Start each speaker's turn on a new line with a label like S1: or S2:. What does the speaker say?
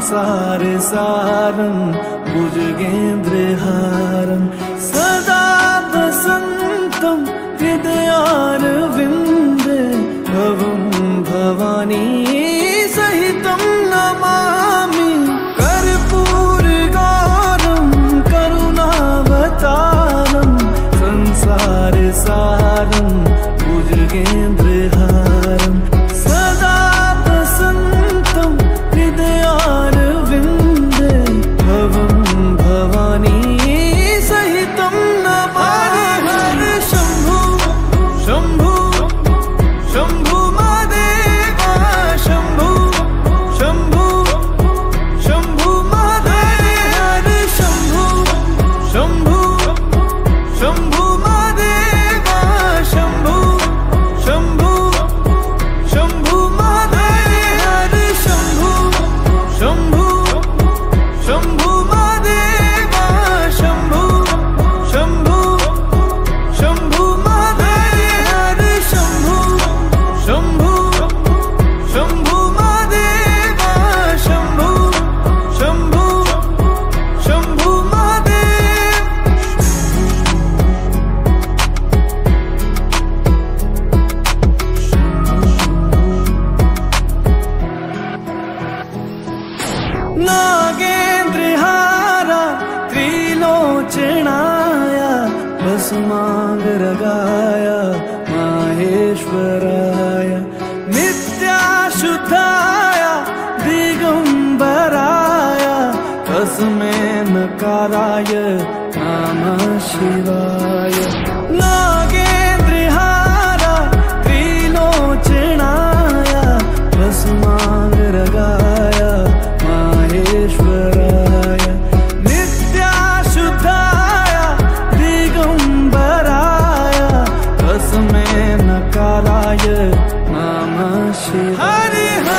S1: संसार सारं भुजगेन्द्रहारं सदा वसन्तं हृदयारविन्दे भवं भवानी सहितं नमामि। कर्पूरगौरं करुणावतारं संसार सारं भुजगेन्द्रहारं सदा वसन्तं हृदयारविन्दे भवं भवानी सहितं नमामि। शम्भो शम्भो शम्भो महादेव शम्भो शम्भो शम्भो महादेव शम्भो शम्भो शम्भो महादेव शम्भो शम्भो शम्भो महादेव शम्भो शम्भो शम्भो महादेव शम्भो शम्भो शम्भो महादेव शम्भो शम्भो शम्भो महादेव शम्भो शम्भो शम्भो महादेव। नागेन्द्रहारा त्रिलोचनाय भस्मांगरागाय माहेश्वराय नित्याशुद्धाय दिगंबराय तस्मै नकाराय नमः शिवाय। नागेन्द्रहारा त्रिलोचनाय भस्मांगरागाय माहेश्वराय नित्याशुद्धाय दिगंबराय तस्मै नकाराय नमः शिवाय। हरि